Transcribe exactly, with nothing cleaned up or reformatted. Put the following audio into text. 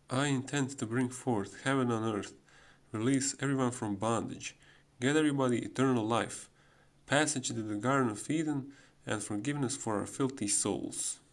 I intend to bring forth heaven on earth, release everyone from bondage, get everybody eternal life, passage to the Garden of Eden, and forgiveness for our filthy souls.